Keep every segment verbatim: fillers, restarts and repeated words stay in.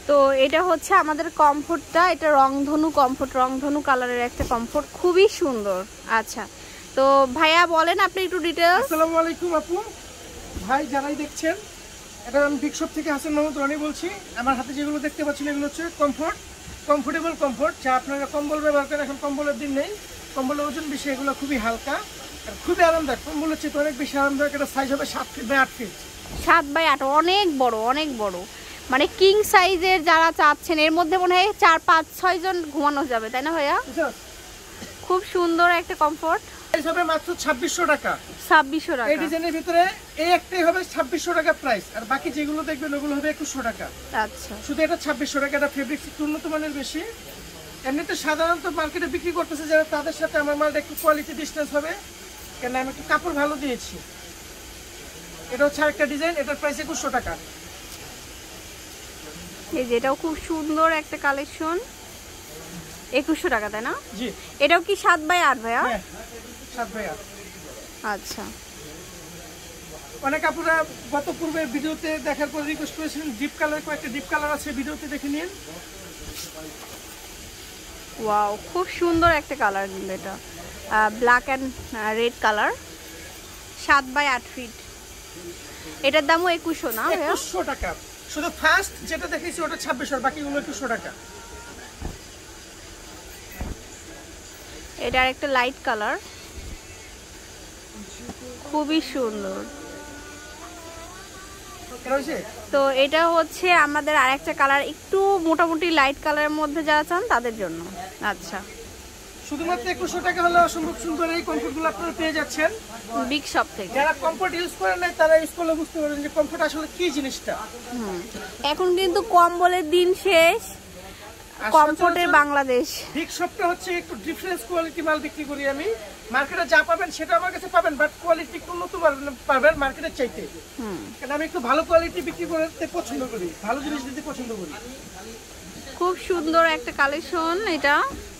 তো এটা হচ্ছে আমাদের কমফোর্টটা, এটা রংধনু কমফোর্ট, রংধনু কালারের একটা কমফোর্ট, খুবই সুন্দর। আচ্ছা তো ভাইয়া বলেন আপনি একটু ডিটেইলস। আসসালামু আলাইকুম আপু ভাই, যারাই দেখছেন, এটা আমি বিগ শপ থেকে হাসান মাহমুদ রনি বলছি। আমার হাতে যেগুলো দেখতে পাচ্ছেন এগুলো হচ্ছে কমফোর্ট, কমফোর্টেবল কমফোর্ট, যা আপনারা কম্বল ব্যবহার করেন, এখন কম্বলের দিন নেই, কম্বলের ওজন বেশি, এগুলো খুবই হালকা আর খুবই আরামদায়ক। কম্বল হচ্ছে তো অনেক বেশি আরামদায়ক। এটা সাইজ হবে সাত ফিট বাই আট ফিট। সাত বাই আট, অনেক বড়, অনেক বড়, মানে কিং সাইজের যারা চাচ্ছেন, এর মধ্যে মনে হয় চার পাঁচ ছয় জন ঘুমানো যাবে, তাই না ভাইয়া? খুব সুন্দর একটা কমফোর্ট। প্রাইস হবে মাত্র ছাব্বিশশো টাকা। ছাব্বিশশো টাকা। এই ডিজাইনের ভিতরে এই একটাই হবে ছাব্বিশশো টাকা প্রাইস, আর বাকি যেগুলো দেখবেন ওগুলো হবে একুশশো টাকা। আচ্ছা, শুধু এটা ছাব্বিশশো টাকা। এটা ফেব্রিক্স একটু উন্নত মানের বেশি। এমনিতে সাধারণত মার্কেটে বিক্রি করতেছে যারা, তাদের সাথে আমার মালটা একটু কোয়ালিটি ডিস্টেন্স হবে, কেন আমি একটু কাপড় ভালো দিয়েছি। এটা হচ্ছে আরেকটা ডিজাইন, এটার প্রাইস একুশশো টাকা। এই যে এটাও খুব সুন্দর একটা কালেকশন, একুশশো টাকা, তাই না? জি। এটাও কি সাত বাই আট ভাইয়া? হ্যাঁ, সাত বাই আট। আচ্ছা। অনেক আপুরা গত পূর্বে ভিডিওতে দেখার পর রিকোয়েস্ট করেছিলেন ডিপ কালার, কয়েকটা ডিপ কালার আছে, ভিডিওতে দেখে নিন। ওয়াও, খুব সুন্দর একটা কালার, কিন্তু এটা ব্ল্যাক অ্যান্ড রেড কালার, সাত বাই আট ফিট। এটার দামও একুশশো না? একুশশো টাকা। শুধু ফার্স্ট যেটা দেখেছি ওটা ছাব্বিশশো, বাকিগুলো একুশশো টাকা। এটার একটা লাইট কালার, খুবই সুন্দর। তো এটা হচ্ছে আমাদের আরেকটা কালার, একটু মোটামুটি লাইট কালারের মধ্যে যারা চান তাদের জন্য। আচ্ছা, শুধুমাত্র একুশশো টাকা হলে অসম্ভব সুন্দর এই কমফোর্টগুলো আপনারা পেয়ে যাচ্ছেন বিগ শপ থেকে। যারা কমফোর্ট ইউজ করেন না তারা ইউজ করলে বুঝতে পারবেন যে কমফোর্ট আসলে কি জিনিসটা। হুম, এখন কিন্তু কম্বলের দিন শেষ, কমফোর্টের বাংলাদেশ। বিগ শপটা হচ্ছে একটু ডিফারেন্স কোয়ালিটি মাল বিক্রি করি আমি। মার্কেটে যা পাবেন সেটা আমার কাছে পাবেন, বাট কোয়ালিটি একটু উন্নত পাবেন মার্কেটের চাইতে। কারণ আমি একটু ভালো কোয়ালিটি বিক্রি করতে পছন্দ করি, ভালো জিনিস দিতে পছন্দ করি। খুব সুন্দর একটা কালেকশন। এটা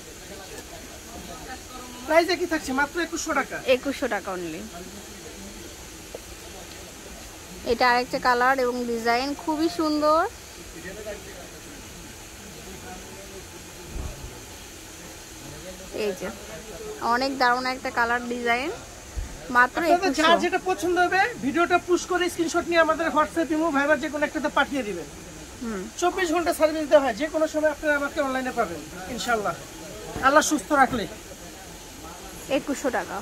প্রাইস কি থাকছে? মাত্র একুশশো টাকা। একুশশো টাকা অনলি। এটা আরেকটা কালার এবং ডিজাইন খুবই সুন্দর। এই যে অনেক দারুণ একটা কালার ডিজাইন, মাত্র একুশশো। যার যেটা পছন্দ হবে ভিডিওটা পুশ করে স্ক্রিনশট নিয়ে আমাদের হোয়াটসঅ্যাপ, ইমো, ভাইবার যে কোনো একটাতে পাঠিয়ে দিবেন। হুম, চব্বিশ ঘন্টা সার্ভিস দেওয়া হয়, যে কোনো সময় আপনারা আমাকে অনলাইনে পাবেন ইনশাআল্লাহ, আল্লাহ সুস্থ রাখলে। একুশশো টাকা।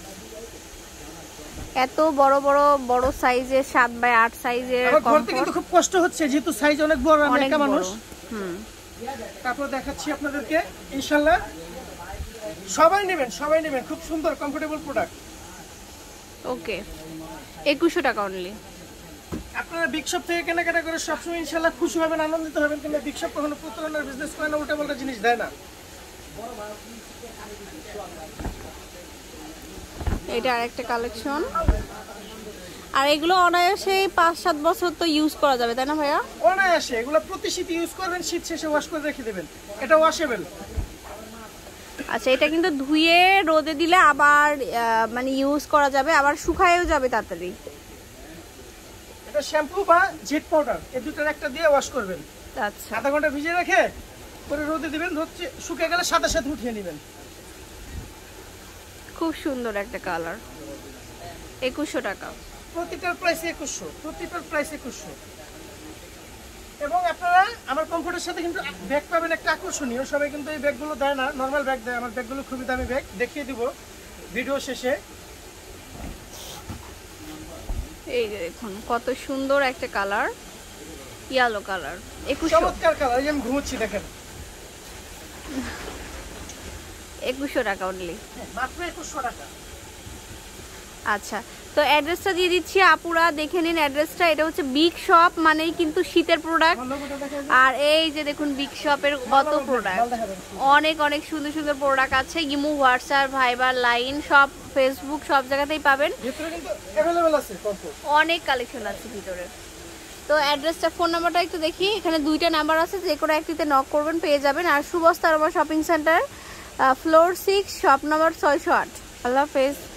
এত বড় বড় বড় সাইজের সাত বাই আট সাইজের কমফোর্ট, কিন্তু খুব কষ্ট হচ্ছে যেহেতু সাইজ অনেক বড়, আমি একা মানুষ। হুম, তারপর দেখাচ্ছি আপনাদেরকে, ইনশাআল্লাহ সবাই নেবেন, সবাই নেবেন, খুব সুন্দর কমফোর্টেবল প্রোডাক্ট। ওকে, একুশশো টাকা অনলি। আপনারা বিগ শপ থেকে কেনাকাটা করে সবসময় ইনশাআল্লাহ খুশি হবেন, আনন্দিত হবেন, কিন্তু বিগ শপ কখনো প্রতারণার বিজনেস করে না, উল্টা পাল্টা জিনিস দেয় না। এটা আরেকটা কালেকশন, আর এগুলো অনায়াসে পাঁচ সাত বছর তো ইউজ করা যাবে, তাই না ভাইয়া? অনায়াসে এগুলো প্রতি শীত ইউজ করবেন, শীত শেষে ওয়াশ করে রেখে দেবেন, এটা ওয়াশেবল। আচ্ছা, এটা কিন্তু ধুয়ে রোদে দিলে আবার মানে ইউজ করা যাবে, আবার শুকায়ও যাবে তাড়াতাড়ি। এটা শ্যাম্পু বা জেট পাউডার এই দুটোর একটা দিয়ে ওয়াশ করবেন। আচ্ছা, আধা ঘন্টা ভিজিয়ে রেখে পরে রোদে দিবেন, রোদ শুকিয়ে গেলে সাথে সাথে উঠিয়ে নেবেন। খুব সুন্দর একটা কালার, একুশশো টাকা। প্রতিটার প্রাইস একুশশো, প্রতিটার প্রাইস একুশশো। এবং আপনারা আমার কমফোর্টের সাথে কিন্তু ব্যাগ পাবেন একটা আকর্ষণীয়, সবাই কিন্তু এই ব্যাগগুলো দেয় না, নর্মাল ব্যাগ দেয়। আমার ব্যাগগুলো খুবই দামি ব্যাগ, দেখিয়ে দিব ভিডিও শেষে। এই যে দেখুন কত সুন্দর একটা কালার, ইয়েলো কালার, একুশশো। চমৎকার কালার, এই যে আমি ঘুমোচ্ছি দেখেন। একুশশো টাকা অনলি, মাত্র একুশশো টাকা। আচ্ছা, তো অ্যাড্রেসটা দিয়ে দিচ্ছি, আপুরা দেখে নিন অ্যাড্রেসটা। এটা হচ্ছে বিগ শপ, মানেই কিন্তু শীতের প্রোডাক্ট। আর এই যে দেখুন বিগ শপের কত প্রোডাক্ট, অনেক অনেক সুন্দর সুন্দর প্রোডাক্ট আছে। ইমো, হোয়াটসঅ্যাপ, ভাইবার, লাইন, সব ফেসবুক, সব জায়গাতেই পাবেন। অনেক কালেকশন আছে ভিতরে। তো অ্যাড্রেসটা, ফোন নাম্বারটা একটু দেখি। এখানে দুইটা নাম্বার আছে, যে কোনো একটিতে নক করবেন, পেয়ে যাবেন। আর সুবস্তা aroma shopping centre, floor six, shop number ছয়শো আট। আল্লাহ হাফেজ।